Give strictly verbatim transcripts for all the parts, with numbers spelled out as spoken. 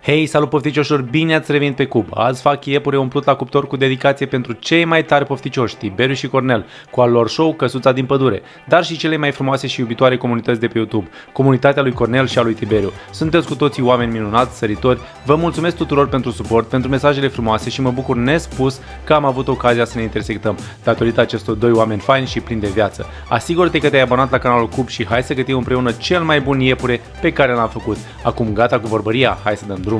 Hei, salut pofticioșilor, bine ați revenit pe cub. Azi fac iepure umplut la cuptor cu dedicație pentru cei mai tari pofticioși, Tiberiu și Cornel, cu al lor show Căsuța din pădure, dar și cele mai frumoase și iubitoare comunități de pe YouTube, comunitatea lui Cornel și a lui Tiberiu. Sunteți cu toții oameni minunați, săritori, vă mulțumesc tuturor pentru suport, pentru mesajele frumoase și mă bucur nespus că am avut ocazia să ne intersectăm, datorită acestor doi oameni faini și plini de viață. Asigură-te că te-ai abonat la canalul Cub și hai să gătim împreună cel mai bun iepure pe care l-am făcut. Acum gata cu vorbăria, hai să dăm drumul.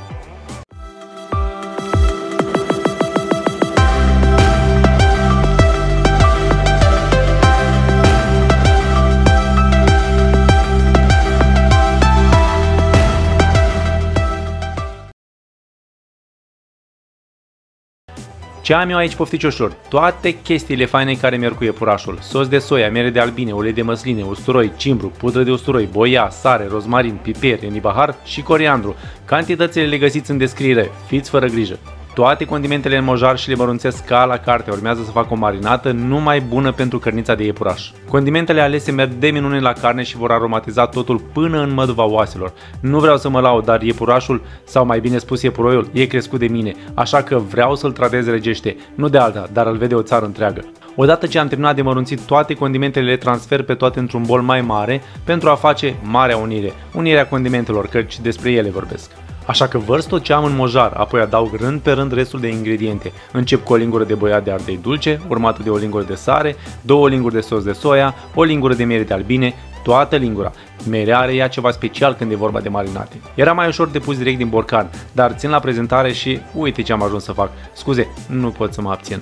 Ce am eu aici, pofticioșilor? Toate chestiile faine care merg cu iepurașul. Sos de soia, mere de albine, ulei de măsline, usturoi, cimbru, pudră de usturoi, boia, sare, rozmarin, piper, enibahar și coriandru. Cantitățile le găsiți în descriere, fiți fără grijă. Toate condimentele în mojar și le mărunțesc ca la carte, urmează să fac o marinată numai bună pentru cărnița de iepuraș. Condimentele alese merg de minune la carne și vor aromatiza totul până în măduva oaselor. Nu vreau să mă laud, dar iepurașul, sau mai bine spus iepuroiul, e crescut de mine, așa că vreau să-l tratez regește, nu de alta, dar îl vede o țară întreagă. Odată ce am terminat de mărunțit toate condimentele, le transfer pe toate într-un bol mai mare pentru a face marea unire, unirea condimentelor, căci despre ele vorbesc. Așa că vărs tot ce am în mojar, apoi adaug rând pe rând restul de ingrediente. Încep cu o lingură de boiat de ardei dulce, urmată de o lingură de sare, două linguri de sos de soia, o lingură de mere de albine, toată lingura. Merea are ea ceva special când e vorba de marinate. Era mai ușor de pus direct din borcan, dar țin la prezentare și uite ce am ajuns să fac. Scuze, nu pot să mă abțin.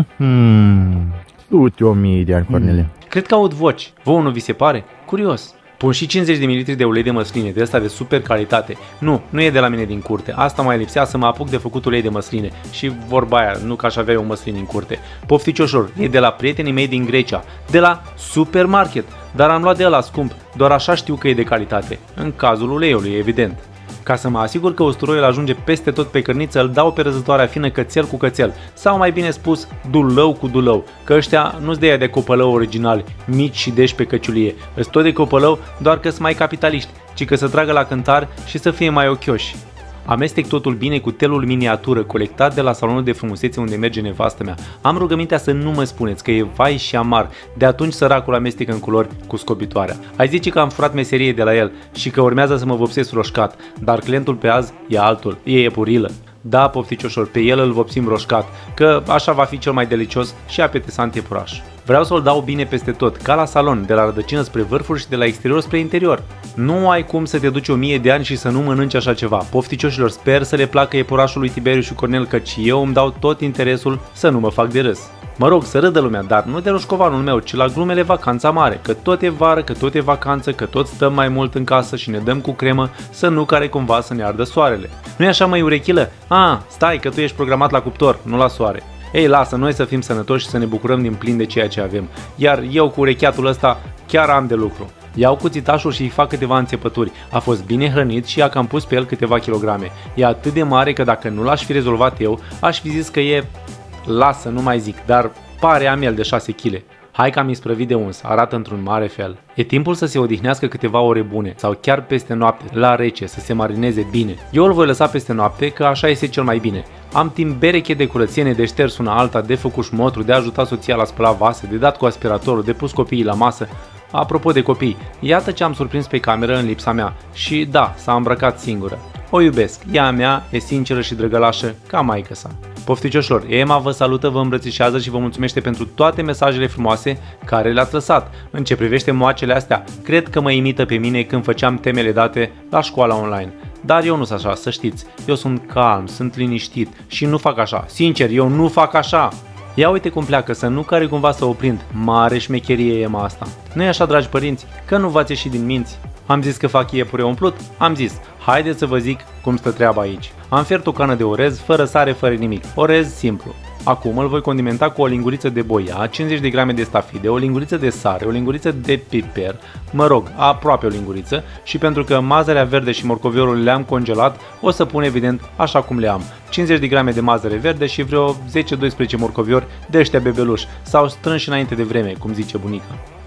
Hmm, uite o mie de ani, Cornele. Hmm. Cred că aud voci. Vouă nu vi se pare? Curios. Pun și cincizeci de mililitri de ulei de măsline, de ăsta de super calitate. Nu, nu e de la mine din curte. Asta mai lipsea să mă apuc de făcut ulei de măsline. Și vorba aia, nu că aș avea eu măsline în curte. Pofticioșilor, e de la prietenii mei din Grecia, de la supermarket. Dar am luat de ăla scump, doar așa știu că e de calitate. În cazul uleiului, evident. Ca să mă asigur că usturoiul ajunge peste tot pe cărniță, îl dau pe răzătoarea fină cățel cu cățel, sau mai bine spus, dulău cu dulău, că ăștia nu-s de aia de copălău originali, mici și deși pe căciulie, îs tot de copălău, doar că-s mai capitaliști, ci că să tragă la cântar și să fie mai ochioși. Amestec totul bine cu telul miniatură colectat de la salonul de frumusețe unde merge nevastă mea. Am rugămintea să nu mă spuneți că e vai și amar, de atunci săracul amestecă în culori cu scobitoarea. Ai zice că am furat meserie de la el și că urmează să mă vopsesc roșcat, dar clientul pe azi e altul, e iepurilă. Da, pofticioșilor, pe el îl vopsim roșcat, că așa va fi cel mai delicios și apetesant iepuraș. Vreau să-l dau bine peste tot, ca la salon, de la rădăcină spre vârfuri și de la exterior spre interior. Nu ai cum să te duci o mie de ani și să nu mănânci așa ceva. Pofticioșilor, sper să le placă iepurașul lui Tiberiu și Cornel, căci eu îmi dau tot interesul să nu mă fac de râs. Mă rog, să râdă lumea, dar nu de roșcovanul meu, ci la glumele vacanța mare, că tot e vară, că tot e vacanță, că tot stăm mai mult în casă și ne dăm cu cremă, să nu care cumva să ne ardă soarele. Nu-i așa, măi, urechilă? Ah, stai că tu ești programat la cuptor, nu la soare. Ei, lasă, noi să fim sănătoși și să ne bucurăm din plin de ceea ce avem. Iar eu cu urecheatul ăsta chiar am de lucru. Iau cuțitașul și îi fac câteva înțepături. A fost bine hrănit și a cam pus pe el câteva kilograme. E atât de mare că dacă nu l-aș fi rezolvat eu, aș fi zis că e... Lasă, nu mai zic, dar pare am el de șase kilograme. Hai că am isprăvit de uns, arată într-un mare fel. E timpul să se odihnească câteva ore bune sau chiar peste noapte, la rece, să se marineze bine. Eu îl voi lăsa peste noapte, că așa este cel mai bine. Am timp bereche de curățenie, de șters una alta, de făcut șmotru, de ajutat soția la spălat vase, de dat cu aspiratorul, de pus copiii la masă. Apropo de copii, iată ce am surprins pe cameră în lipsa mea. Și da, s-a îmbrăcat singură. O iubesc, ea a mea, e sinceră și drăgălașă, ca maică sa. Pofticioșilor, Emma vă salută, vă îmbrățișează și vă mulțumește pentru toate mesajele frumoase care le-ați lăsat. În ce privește moacele astea, cred că mă imită pe mine când făceam temele date la școala online. Dar eu nu sunt așa, să știți, eu sunt calm, sunt liniștit și nu fac așa, sincer, eu nu fac așa. Ia uite cum pleacă, să nu care cumva să o prind, mare șmecherie e Emma asta. Nu e așa, dragi părinți, că nu v-ați ieșit din minți? Am zis că fac iepure umplut? Am zis, haideți să vă zic cum stă treaba aici. Am fiert o cană de orez, fără sare, fără nimic, orez simplu. Acum îl voi condimenta cu o linguriță de boia, cincizeci de grame de stafide, o linguriță de sare, o linguriță de piper, mă rog, aproape o linguriță, și pentru că mazărea verde și morcoviorul le-am congelat, o să pun evident așa cum le am. cincizeci de grame de mazăre verde și vreo zece doisprezece morcoviori de ăștia bebeluși, sau strânși înainte de vreme, cum zice bunica.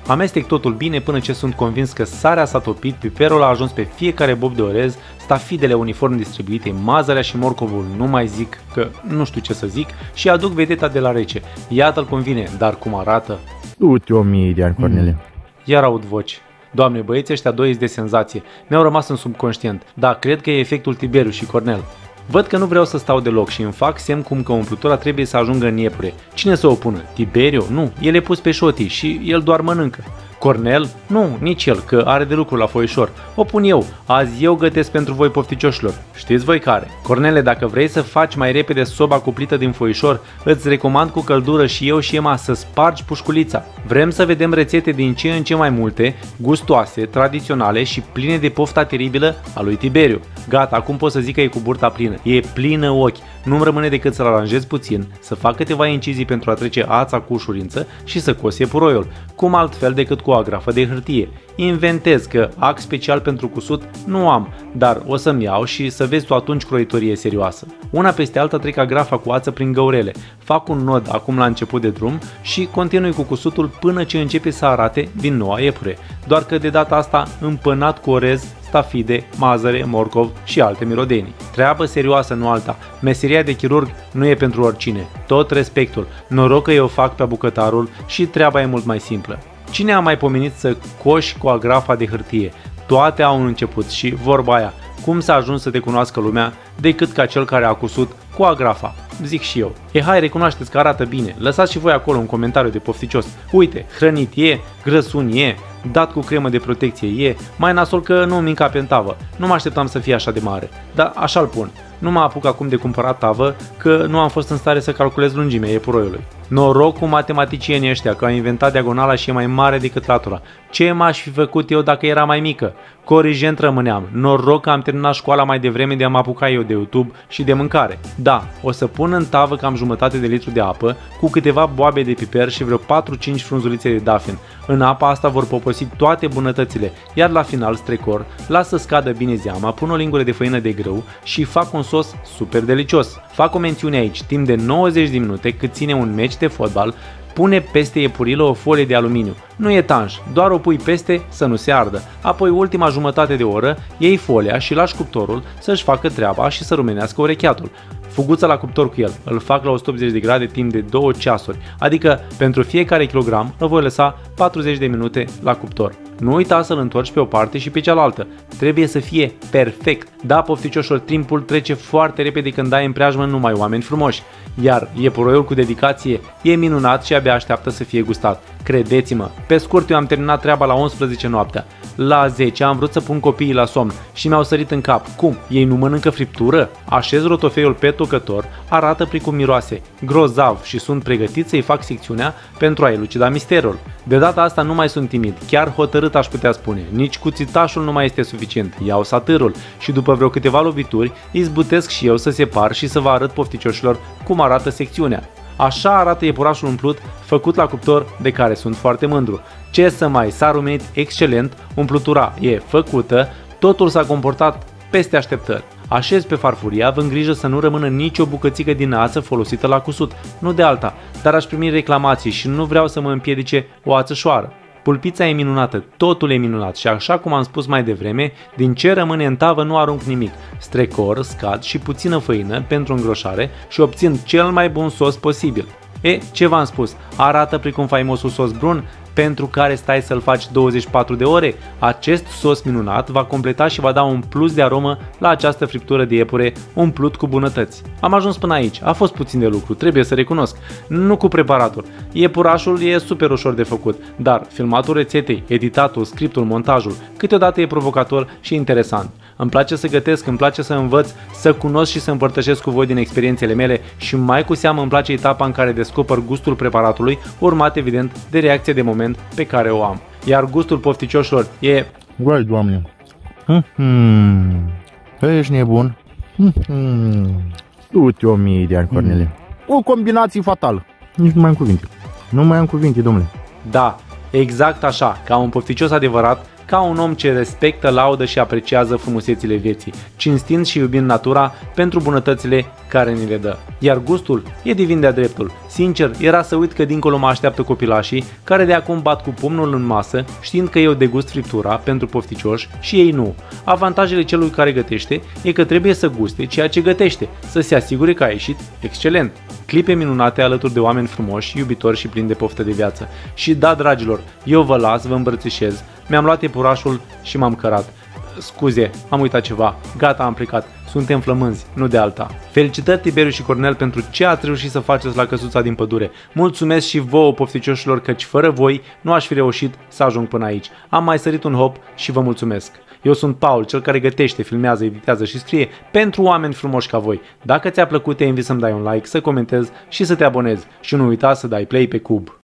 Amestec totul bine până ce sunt convins că sarea s-a topit, piperul a ajuns pe fiecare bob de orez, stafidele uniform distribuite, mazărea și morcovul nu mai zic că nu știu ce să zic și aduc vedeta de la rece. Iată-l convine, dar cum arată? Du-te o mie de ani, Cornele. Mm. Iar aud voci. Doamne, băieții ăștia doi de senzație. Mi-au rămas în subconștient. Da, cred că e efectul Tiberiu și Cornel. Văd că nu vreau să stau deloc și îmi fac semn cum că umplutura trebuie să ajungă în iepure. Cine să o pună? Tiberiu? Nu, el e pus pe șotii și el doar mănâncă. Cornel? Nu, nici el, că are de lucru la foișor. O pun eu. Azi eu gătesc pentru voi, pofticioșilor. Știți voi care? Cornele, dacă vrei să faci mai repede soba cuplită din foișor, îți recomand cu căldură și eu și Ema să spargi pușculița. Vrem să vedem rețete din ce în ce mai multe, gustoase, tradiționale și pline de pofta teribilă a lui Tiberiu. Gata, acum pot să zic că e cu burta plină. E plină ochi. Nu-mi rămâne decât să-l aranjez puțin, să fac câteva incizii pentru a trece ața cu ușurință și să cosie puroiul. Cum altfel decât cu o agrafă de hârtie. Inventez că ac special pentru cusut nu am, dar o să-mi iau și să vezi tu atunci croitorie serioasă. Una peste alta trec agrafa cu ață prin găurele, fac un nod acum la început de drum și continui cu cusutul până ce începe să arate din noua iepure, doar că de data asta împănat cu orez, stafide, mazăre, morcov și alte mirodenii. Treabă serioasă, nu alta. Meseria de chirurg nu e pentru oricine. Tot respectul. Noroc că eu fac pe bucătarul și treaba e mult mai simplă. Cine a mai pomenit să coși cu agrafa de hârtie? Toate au un început și vorba aia, cum s-a ajuns să te cunoască lumea decât ca cel care a cusut cu agrafa, zic și eu. E hai, recunoașteți că arată bine, lăsați și voi acolo un comentariu de pofticios. Uite, hrănit e, grăsun e, dat cu cremă de protecție e, mai nasol că nu minca pe tavă. Nu mă așteptam să fie așa de mare, dar așa-l pun. Nu mă apuc acum de cumpărat tavă, că nu am fost în stare să calculez lungimea epuroiului. Noroc cu matematicienii ăștia, că au inventat diagonala și e mai mare decât latura. Ce m-aș fi făcut eu dacă era mai mică? Corigent rămâneam. Noroc că am terminat școala mai devreme de a mă apuca eu de YouTube și de mâncare. Da, o să pun în tavă cam jumătate de litru de apă, cu câteva boabe de piper și vreo patru-cinci frunzulițe de dafin. În apa asta vor poposi toate bunătățile, iar la final strecor, las să scadă bine zeama, pun o lingură de făină de grâu și fac un sos super delicios. Fac o mențiune aici, timp de nouăzeci de minute, cât ține un meci de fotbal, pune peste iepurilă o folie de aluminiu. Nu e tanș, doar o pui peste să nu se ardă. Apoi ultima jumătate de oră iei folia și lași cuptorul să-și facă treaba și să rumenească urecheatul. Fuguța la cuptor cu el, îl fac la o sută optzeci de grade timp de două ceasuri, adică pentru fiecare kilogram îl voi lăsa patruzeci de minute la cuptor. Nu uita să-l întorci pe o parte și pe cealaltă. Trebuie să fie perfect. Da, pofticioșilor, timpul trece foarte repede când dai în preajmă numai oameni frumoși. Iar iepuroiul cu dedicație e minunat și abia așteaptă să fie gustat. Credeți-mă, pe scurt eu am terminat treaba la unsprezece noaptea. La zece am vrut să pun copiii la somn și mi-au sărit în cap. Cum? Ei nu mănâncă friptură? Așez rotofeiul pe tocător, arată precum miroase. Grozav și sunt pregătit să-i fac secțiunea pentru a elucida misterul. De data asta nu mai sunt timid, chiar hotărât aș putea spune. Nici cuțitașul nu mai este suficient. Iau satârul și după vreo câteva lovituri izbutesc și eu să separ și să vă arăt pofticioșilor cum arată secțiunea. Așa arată iepurașul umplut, făcut la cuptor, de care sunt foarte mândru. Ce să mai, s-a rumenit excelent, umplutura e făcută, totul s-a comportat peste așteptări. Așez pe farfurie, având grijă să nu rămână nicio bucățică din ață folosită la cusut, nu de alta, dar aș primi reclamații și nu vreau să mă împiedice o ațășoară. Pulpița e minunată, totul e minunat și așa cum am spus mai devreme, din ce rămâne în tavă nu arunc nimic. Strecor, scad și puțină făină pentru îngroșare și obțin cel mai bun sos posibil. E, ce v-am spus? Arată precum faimosul sos brun pentru care stai să-l faci douăzeci și patru de ore. Acest sos minunat va completa și va da un plus de aromă la această friptură de iepure umplut cu bunătăți. Am ajuns până aici, a fost puțin de lucru, trebuie să recunosc. Nu cu preparatul. Iepurașul e super ușor de făcut, dar filmatul rețetei, editatul, scriptul, montajul, câteodată e provocator și interesant. Îmi place să gătesc, îmi place să învăț, să cunosc și să împărtășesc cu voi din experiențele mele și mai cu seamă îmi place etapa în care descoper gustul preparatului, urmat evident de reacție de moment pe care o am. Iar gustul pofticioșilor e... Vai, Doamne! Mm-hmm. Ești nebun? Mm-hmm. Du-te o mie de ani, Cornele. Mm. O combinație fatală. Nici nu mai am cuvinte. Nu mai am cuvinte, domnule. Da, exact așa, ca un pofticios adevărat, ca un om ce respectă, laudă și apreciază frumusețile vieții, cinstind și iubind natura pentru bunătățile care ni le dă. Iar gustul e divin de-a dreptul. Sincer, era să uit că dincolo mă așteaptă copilașii, care de acum bat cu pumnul în masă, știind că eu degust friptura pentru pofticioși și ei nu. Avantajele celui care gătește e că trebuie să guste ceea ce gătește, să se asigure că a ieșit excelent. Clipe minunate alături de oameni frumoși, iubitori și plini de poftă de viață. Și da, dragilor, eu vă las, vă îmbrățișez, mi-am luat iepurașul și m-am cărat. Scuze, am uitat ceva, gata, am plecat, suntem flămânzi, nu de alta. Felicitări Tiberiu și Cornel pentru ce ați reușit să faceți la căsuța din pădure. Mulțumesc și vouă, pofticioșilor, căci fără voi nu aș fi reușit să ajung până aici. Am mai sărit un hop și vă mulțumesc. Eu sunt Paul, cel care gătește, filmează, editează și scrie pentru oameni frumoși ca voi. Dacă ți-a plăcut, te invit să-mi dai un like, să comentezi și să te abonezi. Și nu uita să dai play pe cub.